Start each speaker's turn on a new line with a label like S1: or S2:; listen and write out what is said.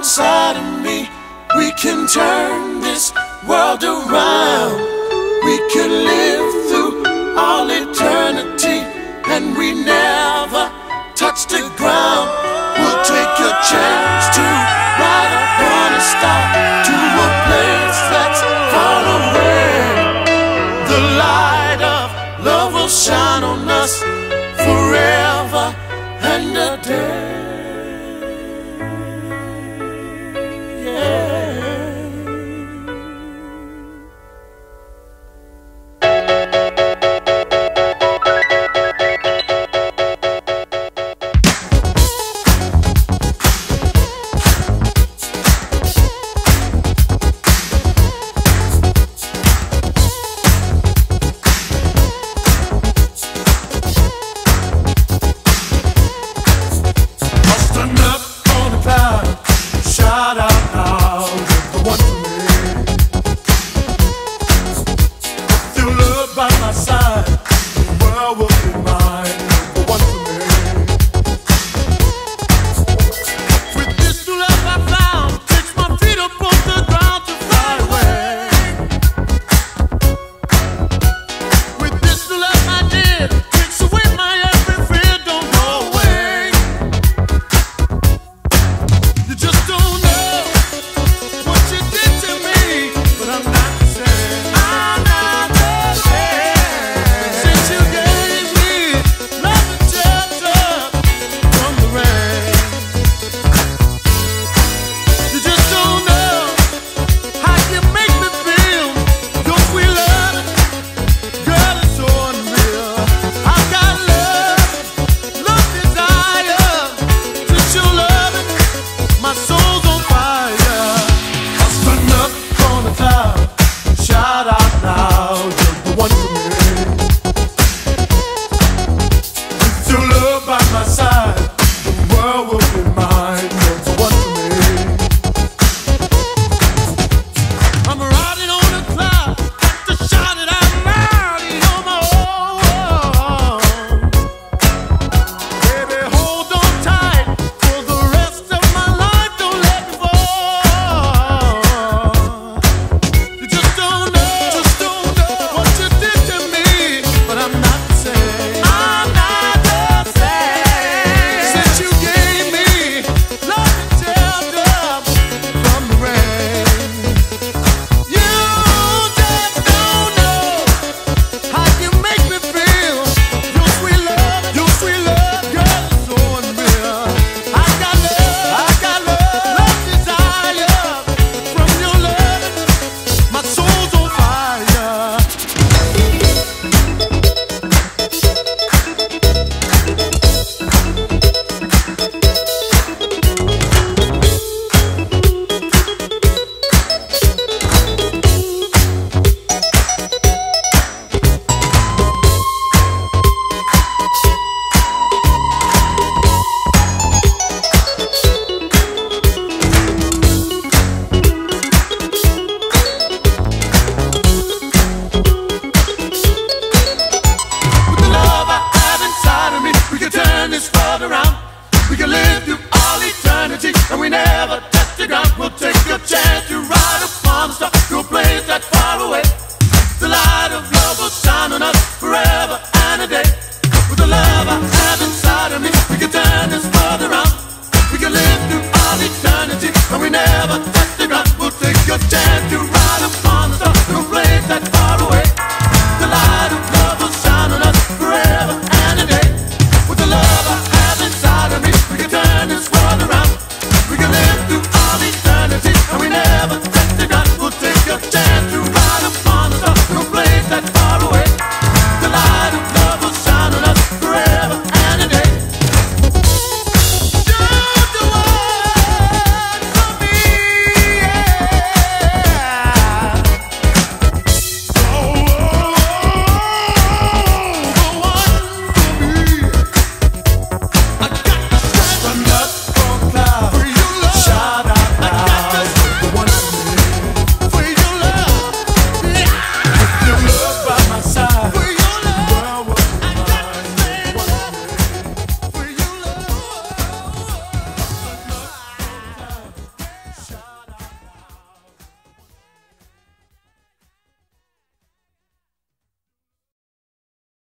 S1: inside of me. We can turn this world around. We can live through all eternity, and we never touch the ground. We'll take a chance to ride upon a star to a place that's far away. The light of love will shine on us forever and a day. We can live through all eternity, and we never touch the ground. We'll take a chance to ride upon the star to a place that's far away.